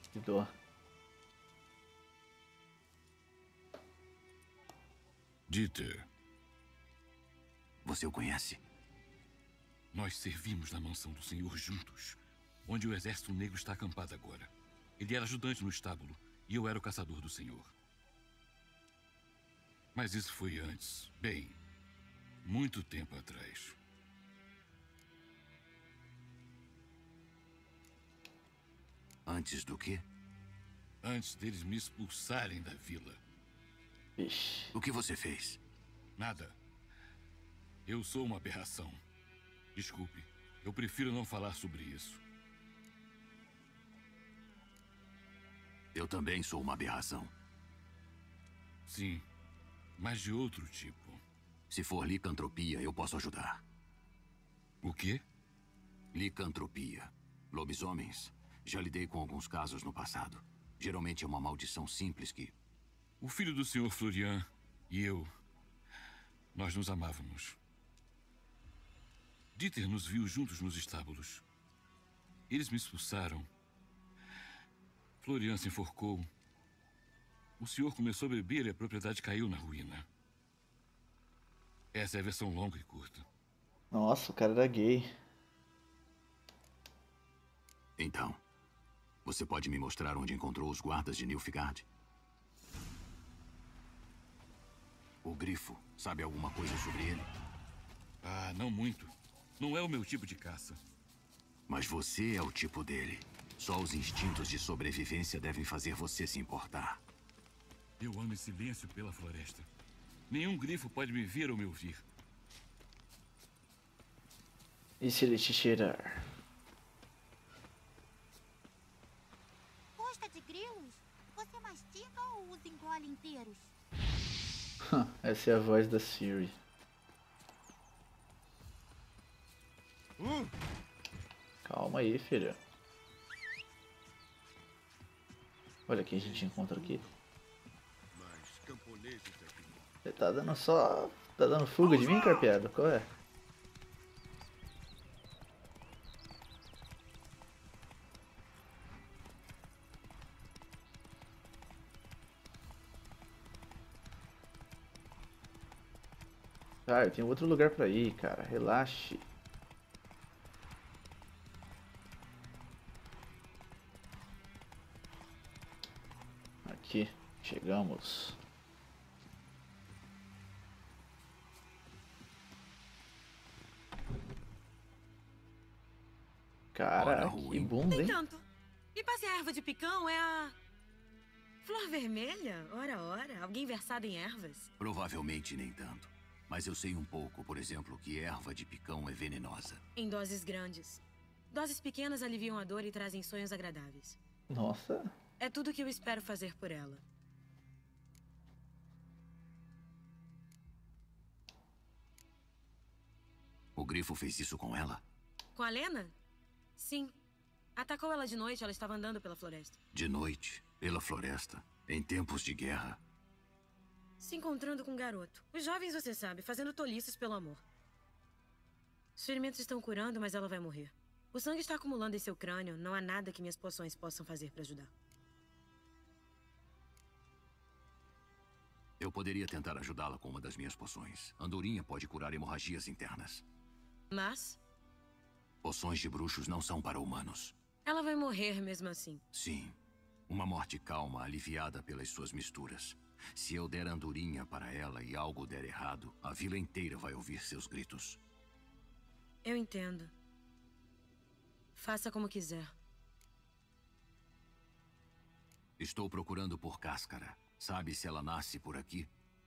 Que dó. Dieter, Você o conhece? nós servimos na mansão do Senhor juntos, onde o exército negro está acampado agora. Ele era ajudante no estábulo e eu era o caçador do Senhor. Mas isso foi antes, bem, muito tempo atrás. Antes do quê? Antes deles me expulsarem da vila. Vixe. O que você fez? Nada. Eu sou uma aberração. Desculpe, eu prefiro não falar sobre isso. Eu também sou uma aberração. Sim, mas de outro tipo. Se for licantropia, eu posso ajudar. O quê? Licantropia. Lobisomens. Já lidei com alguns casos no passado. Geralmente é uma maldição simples que... O filho do Sr. Florian e eu, nós nos amávamos. Dieter nos viu juntos nos estábulos. Eles me expulsaram. Florian se enforcou. O senhor começou a beber e a propriedade caiu na ruína. Essa é a versão longa e curta. Nossa, o cara era gay. Então, você pode me mostrar onde encontrou os guardas de Nilfgaard? O Grifo, sabe alguma coisa sobre ele? Ah, não muito. Não é o meu tipo de caça. Mas você é o tipo dele. Só os instintos de sobrevivência devem fazer você se importar. Eu ando em silêncio pela floresta. Nenhum grifo pode me ver ou me ouvir. E se ele te cheirar? Gosta de grilos? Você mastiga ou os engole inteiros? Essa é a voz da Siri. Calma aí, filha. Olha quem a gente encontra aqui. Você tá dando só... Tá dando fuga de mim, carpeado? Qual é? Ah, eu tenho outro lugar pra ir, cara. Relaxe. Aqui, chegamos. Cara, Ora, que ruim. bunda, Nem hein? tanto. E passa a erva de picão é a... Flor vermelha? Ora, ora. Alguém versado em ervas? Provavelmente nem tanto. Mas eu sei um pouco, por exemplo, que erva de picão é venenosa. Em doses grandes. Doses pequenas aliviam a dor e trazem sonhos agradáveis. Nossa. É tudo que eu espero fazer por ela. O Grifo fez isso com ela? Com a Lena? Sim. Atacou ela de noite, ela estava andando pela floresta. De noite, pela floresta, em tempos de guerra. Se encontrando com um garoto. Os jovens, você sabe, fazendo tolices pelo amor. Os ferimentos estão curando, mas ela vai morrer. O sangue está acumulando em seu crânio. Não há nada que minhas poções possam fazer para ajudar. Eu poderia tentar ajudá-la com uma das minhas poções. Andorinha pode curar hemorragias internas. Mas Poções de bruxos não são para humanos. ela vai morrer mesmo assim. Sim, uma morte calma, aliviada pelas suas misturas. Se eu der andorinha para ela e algo der errado, a vila inteira vai ouvir seus gritos. Eu entendo. Faça como quiser. Estou procurando por Cáscara. Sabe se ela nasce por aqui?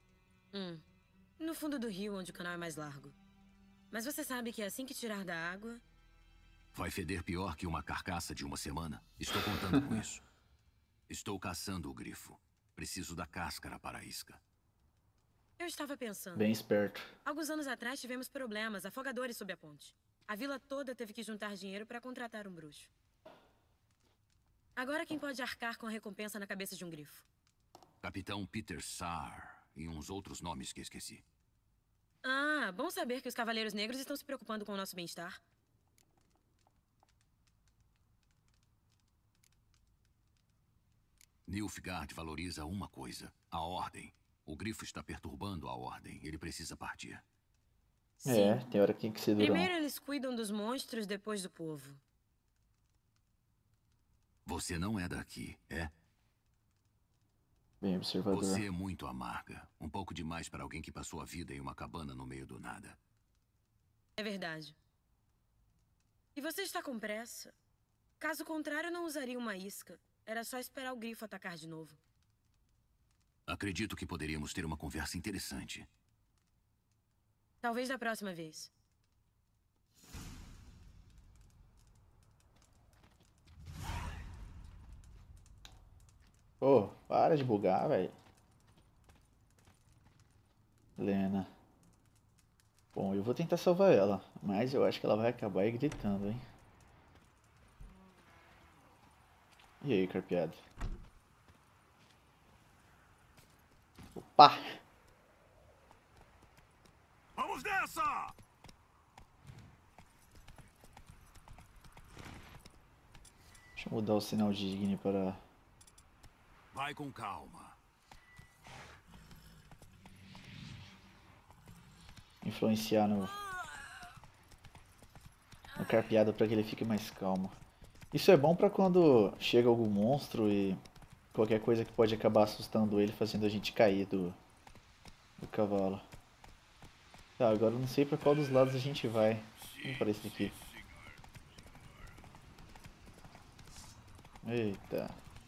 No fundo do rio, onde o canal é mais largo. Mas você sabe que assim que tirar da água... Vai feder pior que uma carcaça de uma semana. Estou contando com isso. Estou caçando o grifo. Preciso da cáscara para a isca. Eu estava pensando. Bem esperto. Alguns anos atrás tivemos problemas, afogadores sob a ponte. A vila toda teve que juntar dinheiro para contratar um bruxo. Agora quem pode arcar com a recompensa na cabeça de um grifo? Capitão Peter Saar e uns outros nomes que esqueci. Ah, bom saber que os Cavaleiros Negros estão se preocupando com o nosso bem-estar. Nilfgaard valoriza uma coisa: a ordem. O grifo está perturbando a ordem. Ele precisa partir. É, tem hora que tem que ser durão. Primeiro eles cuidam dos monstros, depois do povo. Você não é daqui, é? Bem observador. Você é muito amarga. Um pouco demais para alguém que passou a vida em uma cabana no meio do nada. É verdade. E você está com pressa? Caso contrário, eu não usaria uma isca. Era só esperar o grifo atacar de novo. Acredito que poderíamos ter uma conversa interessante. Talvez da próxima vez. Pô, para de bugar, velho. Lena. Bom, eu vou tentar salvar ela, mas eu acho que ela vai acabar aí gritando, hein. E aí, carpeado? Opa! Vamos nessa! Deixa eu mudar o sinal de Igni para... Vai com calma. influenciar no carpeado para que ele fique mais calmo. Isso é bom para quando chega algum monstro e qualquer coisa que pode acabar assustando ele, fazendo a gente cair do cavalo. Tá, agora eu não sei para qual dos lados a gente vai. Vamos para esse aqui. Eita.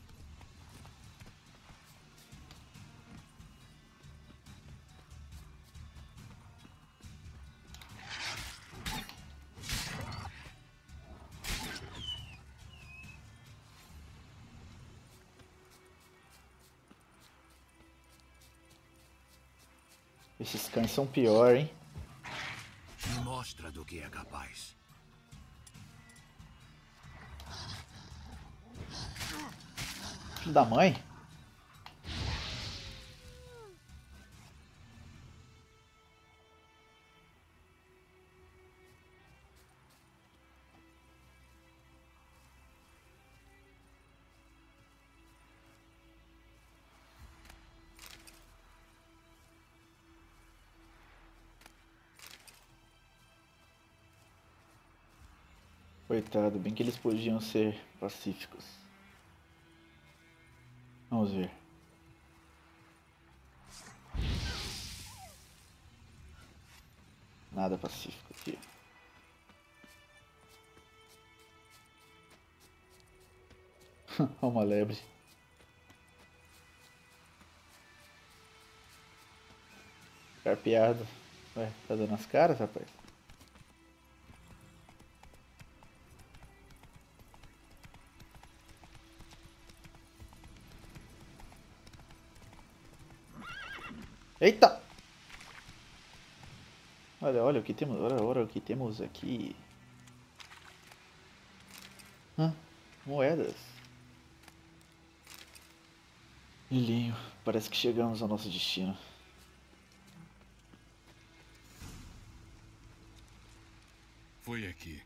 Esses cães são pior, hein? Me mostra do que é capaz. Filho da mãe? Coitado, bem que eles podiam ser pacíficos. Vamos ver. Nada pacífico aqui. Uma lebre. Carpeado. Ué, tá dando as caras, rapaz? Eita! Olha, olha o que temos, olha o que temos aqui. Moedas. Lilinho, parece que chegamos ao nosso destino. Foi aqui.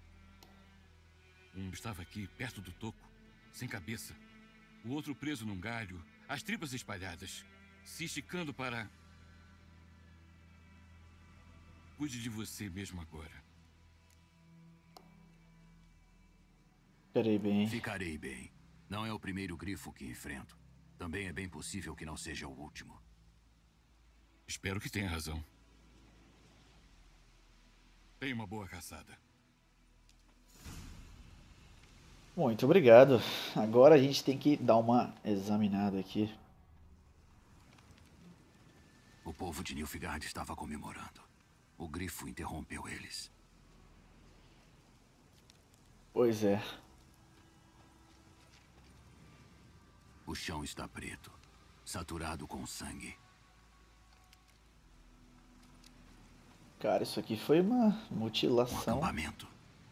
Um estava aqui, perto do toco, sem cabeça. O outro preso num galho, as tripas espalhadas, se esticando para... Cuide de você mesmo agora. Ficarei bem. Ficarei bem. Não é o primeiro grifo que enfrento. Também é bem possível que não seja o último. Espero que tenha razão. Tenha uma boa caçada. Muito obrigado. Agora a gente tem que dar uma examinada aqui. O povo de Nilfgaard estava comemorando. O grifo interrompeu eles. Pois é. O chão está preto, saturado com sangue. Cara, isso aqui foi uma Um mutilação. acampamento.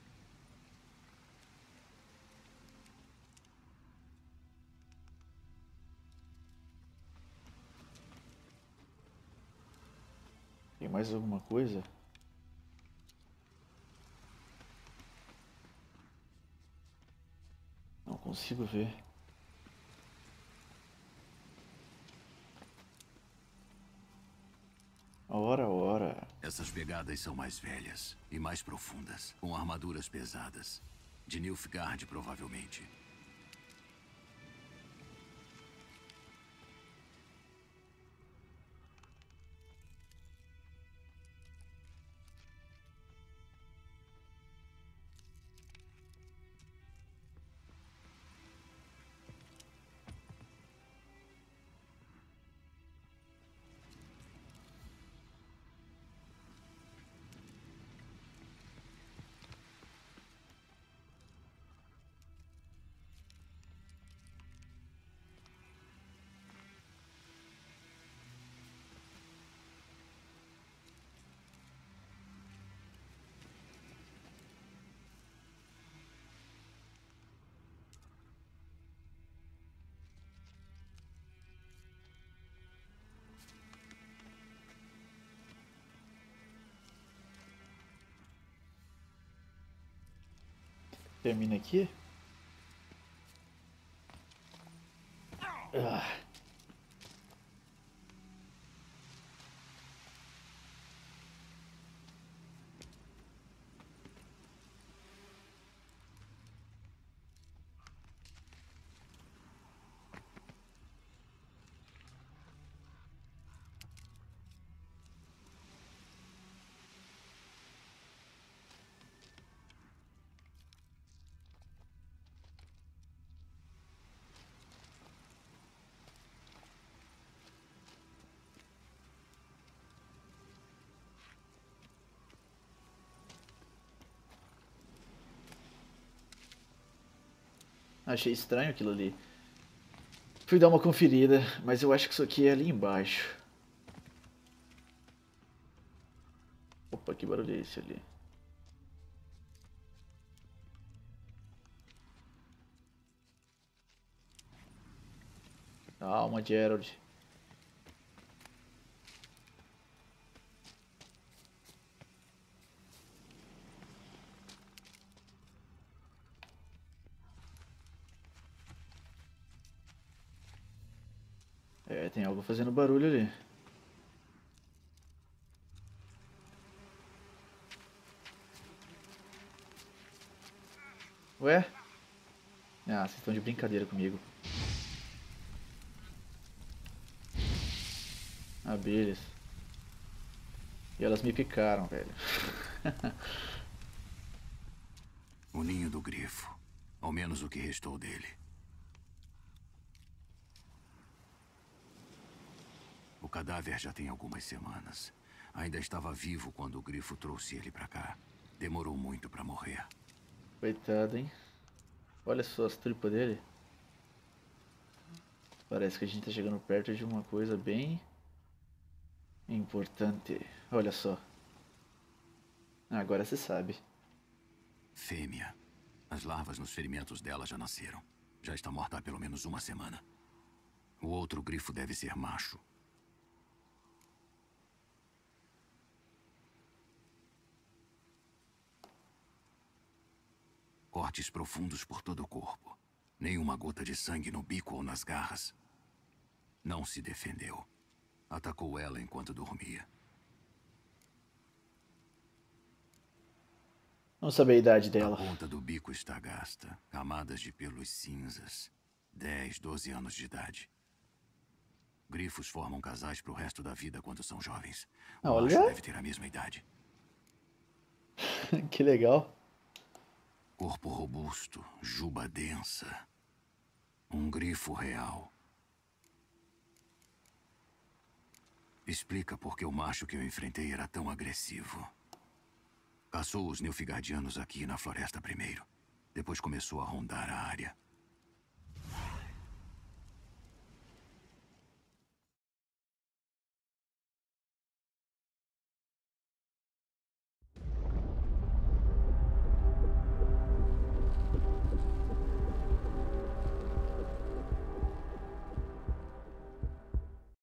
Tem mais alguma coisa? Não consigo ver. Essas pegadas são mais velhas e mais profundas, com armaduras pesadas. De Nilfgaard, provavelmente. Termina aqui. Ah. Achei estranho aquilo ali. Fui dar uma conferida, mas eu acho que isso aqui é ali embaixo. Opa, que barulho é esse ali? Calma, Gerald. É, tem algo fazendo barulho ali. Ué? Ah, vocês estão de brincadeira comigo. Abelhas. E elas me picaram, velho. O ninho do grifo. Ao menos o que restou dele. O cadáver já tem algumas semanas. Ainda estava vivo quando o grifo trouxe ele pra cá. Demorou muito pra morrer. Coitado, hein? Olha só as tripas dele. Parece que a gente tá chegando perto de uma coisa bem importante. Olha só. Agora você sabe. Fêmea. As larvas nos ferimentos dela já nasceram. Já está morta há pelo menos uma semana. O outro grifo deve ser macho. Cortes profundos por todo o corpo. Nenhuma gota de sangue no bico ou nas garras. Não se defendeu. Atacou ela enquanto dormia. Não saber a idade A dela. ponta do bico está gasta. Camadas de pelos cinzas. 10, 12 anos de idade. Grifos formam casais pro resto da vida quando são jovens. O Olha. macho deve ter a mesma idade. Que legal. Corpo robusto, juba densa. Um grifo real. Explica por que o macho que eu enfrentei era tão agressivo. Caçou os Nilfgaardianos aqui na floresta primeiro. Depois começou a rondar a área.